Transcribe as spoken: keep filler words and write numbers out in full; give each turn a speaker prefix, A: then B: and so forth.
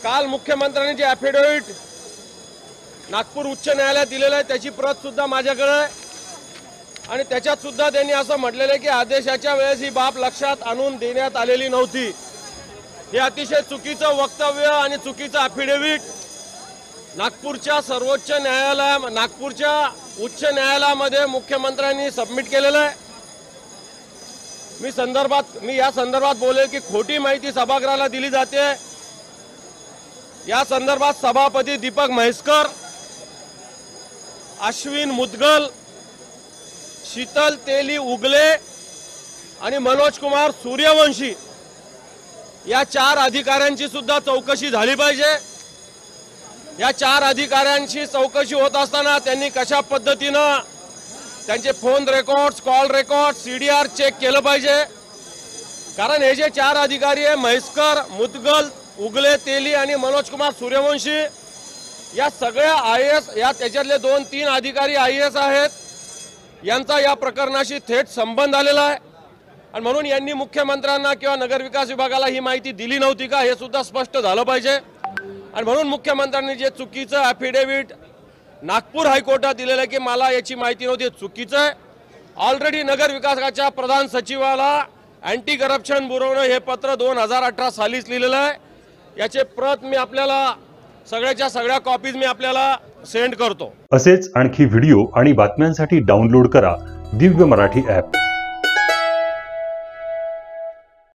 A: काल मुख्यमंत्र्यांनी जे ॲफिडेव्हिट नागपूर उच्च न्यायालयात दिलेलं आहे त्याची प्रत सुद्धा माझ्याकडे आहे आणि त्याच्यात सुद्धा त्यांनी असं म्हटलेलं आहे की आदेशाच्या वेळेस ही बाब लक्षात आणून देण्यात आलेली नव्हती। हे अतिशय चुकीचं वक्तव्य आणि चुकीचं ॲफिडेव्हिट नागपूरच्या सर्वोच्च न्यायालय नागपूरच्या उच्च न्यायालयामध्ये मुख्यमंत्र्यांनी सबमिट केलेलं आहे। मी संदर्भात मी या संदर्भात बोलेल की खोटी माहिती सभागृहाला दिली जाते। या संदर्भात सभापती दीपक म्हैसकर, अश्विन मुदगल, शीतल तेली उगले आणि मनोज कुमार सूर्यवंशी या चार अधिकाऱ्यांची सुद्धा चौकशी झाली पाहिजे। या चार अधिकाऱ्यांची चौकशी होत असताना त्यांनी कशा पद्धतीनं त्यांचे phone records, call record, CDR check केलं पाहिजे। कारण हे जे चार अधिकारी आहे म्हैसकर, मुदगल, उगले तेली आणि मनोज कुमार सूर्यवंशी या सगळ्या आय एस या त्याच्यातले दोन तीन अधिकारी आय एस आहेत। यांचा या प्रकरणाशी थेट संबंध आलेला आहे आणि म्हणून यांनी मुख्यमंत्र्यांना किंवा नगरविकास विभागाला ही माहिती दिली नव्हती का हे सुद्धा स्पष्ट झालं पाहिजे। आणि म्हणून मुख्यमंत्र्यांनी जे चुकीचं ॲफिडेव्हिट नागपूर हायकोर्टात दिलेलं आहे की मला याची माहिती नव्हती, चुकीचं आहे। ऑलरेडी नगर विकासाच्या प्रधान सचिवाला अँटी करप्शन ब्युरोनं हे पत्र दोन हजार अठरा सालीच लिहिलेलं आहे। याचे प्रत मी आपल्याला सगळ्याच्या सगळ्या कॉपीज मी आपल्याला सेंड करतो।
B: असेच आणखी व्हिडिओ आणि बातम्यांसाठी डाउनलोड करा दिव्य मराठी ॲप।